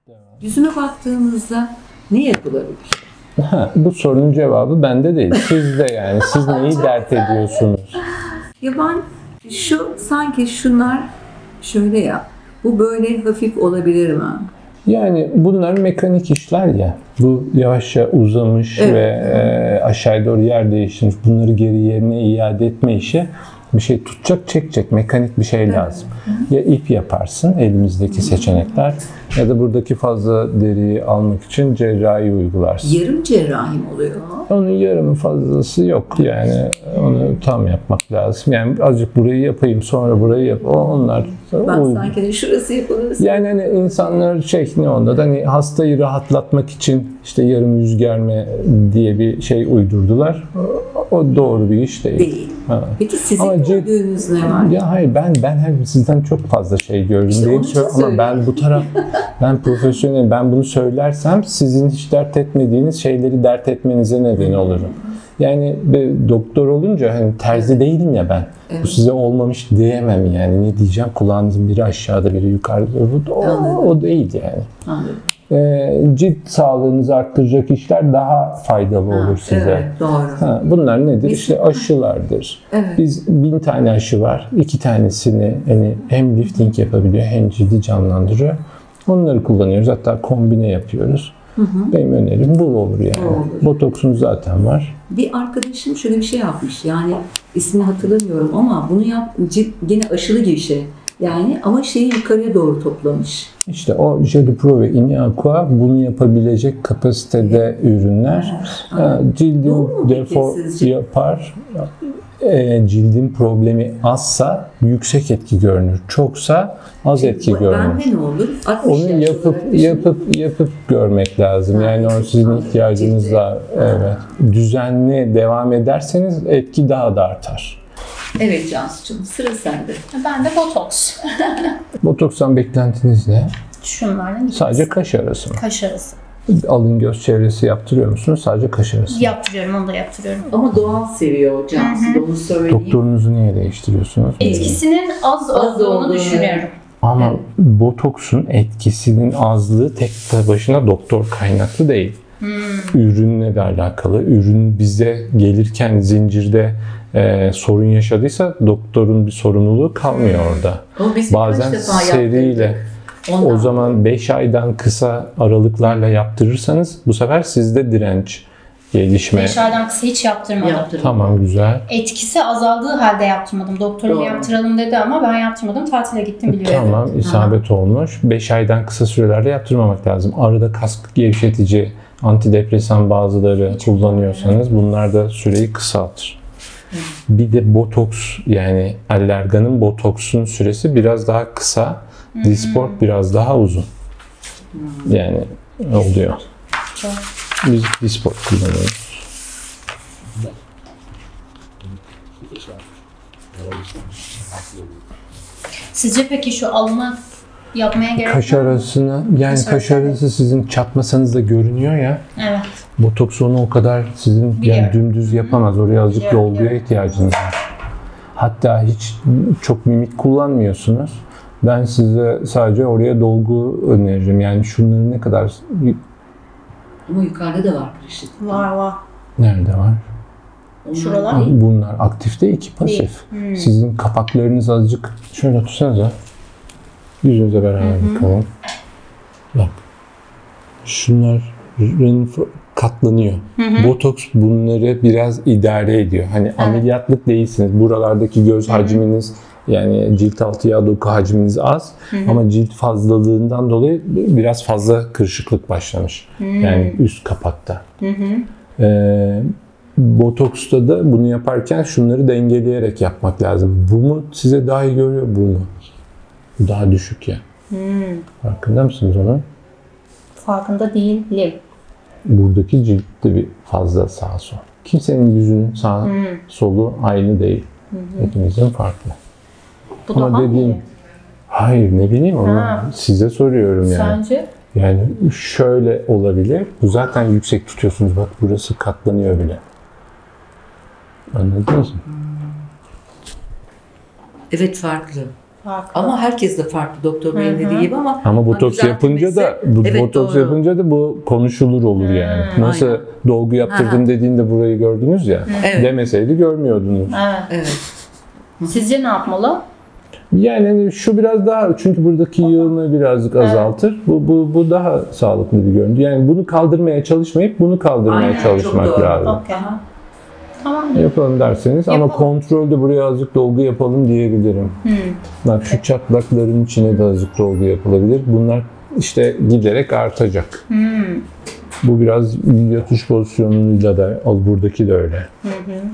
Yüzüme baktığımızda ne yapılabilir? Bu sorunun cevabı bende değil. Sizde yani. Siz neyi dert ediyorsunuz? Ya ben sanki şunlar şöyle ya, bu böyle hafif olabilir mi? Yani bunlar mekanik işler ya. Bu yavaşça uzamış Evet. ve aşağıya doğru yer değiştirmiş. Bunları geri yerine iade etme işi bir şey tutacak, çekecek. Mekanik bir şey lazım. Ya ip yaparsın, elimizdeki seçenekler, ya da buradaki fazla deriyi almak için cerrahi uygularsın. Yarım cerrahi mi oluyor? Onun yarımı fazlası yok. Yani onu tam yapmak lazım. Yani azıcık burayı yapayım, sonra burayı yap. Onlar Ben sanki de şurası yapılırsa. yani hani insanlar ne onda da hani hastayı rahatlatmak için işte yarım yüz germe diye bir şey uydurdular. O doğru bir iş değil. Değil. Ha. Peki sizin Ama gördüğünüz ne var? Ya hayır, ben hem sizden çok fazla şey gördüm İşte değil onun için ama ben bu taraf, ben profesyonelim. Ben bunu söylersem sizin hiç dert etmediğiniz şeyleri dert etmenize neden olurum. Yani bir doktor olunca hani terzi değilim ya ben. Bu size olmamış diyemem yani. Ne diyeceğim? Kulağınızın biri aşağıda, biri yukarıda. O değil yani. Anladım. Cilt sağlığınızı arttıracak işler daha faydalı olur size. Evet, doğru. Bunlar nedir? İşte aşılardır. Evet. Biz 1000 tane aşı var. 2 tanesini hani hem lifting yapabiliyor hem cildi canlandırıyor. Onları kullanıyoruz. Hatta kombine yapıyoruz. Benim önerim bu olur yani. Olur. Botoksun zaten var. Bir arkadaşım şöyle bir şey yapmış. Yani ismini hatırlamıyorum ama bunu gene aşılı gibi şey. Yani ama şeyi yukarıya doğru toplamış. İşte o Jelipro ve Iniaqua bunu yapabilecek kapasitede ürünler. Cildin defo yapar. Cildin problemi azsa yüksek etki görünür. Çoksa az etki görünür. Bende ne olur? 60 Onu yapıp görmek lazım. Yani o sizin ihtiyacınız var. Evet. Düzenli devam ederseniz etki daha da artar. Evet Cansu'cum, sıra sende. Ben de botoks. Botokstan beklentiniz ne? Şunlardan ikisi. Sadece kaş arası mı? Kaş arası. Alın göz çevresi yaptırıyor musunuz? Sadece kaş arası mı? Yaptırıyorum, onu da yaptırıyorum. Ama doğal seviyor Cansu, onu söyleyeyim. Doktorunuzu niye değiştiriyorsunuz? Etkisinin az olduğunu düşünüyorum. Ama botoksun etkisinin azlığı tek başına doktor kaynaklı değil. Ürünle de alakalı. Ürün bize gelirken zincirde sorun yaşadıysa doktorun bir sorumluluğu kalmıyor orada. Ama biz Bazen seriyle o zaman 5 aydan kısa aralıklarla yaptırırsanız bu sefer sizde direnç gelişme. 5 aydan kısa hiç yaptırmadım. Tamam, güzel. Etkisi azaldığı halde yaptırmadım. Doktorum yaptıralım dedi ama ben yaptırmadım. Tatile gittim biliyorum. Tamam, isabet olmuş. 5 aydan kısa sürelerde yaptırmamak lazım. Arada kas gevşetici, antidepresan bazıları kullanıyorsanız bunlar da süreyi kısaltır. Bir de botoks, yani Allergan'ın botoksun süresi biraz daha kısa. Dysport biraz daha uzun. Yani oluyor. Biz Dysport kullanıyoruz. Sizce peki şu alımı yapmaya gerek Kaş var mı? arasını, yani kaş arası sizin çatmasanız da görünüyor ya. Evet. Botoks onu o kadar sizin yani dümdüz yapamaz. Oraya azıcık dolguya ihtiyacınız var. Hatta hiç çok mimik kullanmıyorsunuz. Ben size sadece oraya dolgu öneririm. Yani şunları ne kadar... Ama yukarıda da var kırışık. Var. Nerede var? Şuralar değil. Bunlar aktif değil ki, pasif. Sizin kapaklarınız azıcık... Şöyle tutsanıza. Yüzünüze beraber bakalım. Bak. Şunların katlanıyor. Botoks bunları biraz idare ediyor. Hani ameliyatlık değilsiniz. Buralardaki göz hacminiz, yani cilt altı yağ doku hacminiz az. Ama cilt fazlalığından dolayı biraz fazla kırışıklık başlamış. Yani üst kapakta. Botoksta da bunu yaparken şunları dengeleyerek yapmak lazım. Bu mu size daha iyi görüyor, bu mu? Bu daha düşük ya. Farkında mısınız onun? Farkında değilim. Buradaki ciltte bir fazla sağ sol. Kimsenin yüzünün sağ solu aynı değil. Hepimizin farklı. Bu Ama daha dediğim, iyi. hayır ne bileyim onu size soruyorum yani. Sence? Yani şöyle olabilir. Bu zaten yüksek tutuyorsunuz. Bak burası katlanıyor bile. Anladınız mı? Evet, farklı. Farklı. Ama herkes de farklı doktor beyin dediği gibi ama Ama botoks yapınca da Evet, botoks doğru. yapınca da bu konuşulur olur yani. Nasıl aynen. dolgu yaptırdım dediğinde burayı gördünüz ya. Evet. Demeseydi görmüyordunuz. Evet. Evet. Sizce ne yapmalı? Yani hani şu biraz daha, çünkü buradaki yığını birazcık azaltır. Bu daha sağlıklı bir görüntü. Yani bunu kaldırmaya çalışmayıp bunu kaldırmaya Aynen, çok çalışmak doğru. lazım. Okey. Tamam. Yapalım derseniz ama Yapalım. kontrolde buraya azıcık dolgu yapalım diyebilirim. Bak şu çatlakların içine de azıcık dolgu yapılabilir. Bunlar işte giderek artacak. Bu biraz yatış pozisyonuyla da, buradaki de öyle.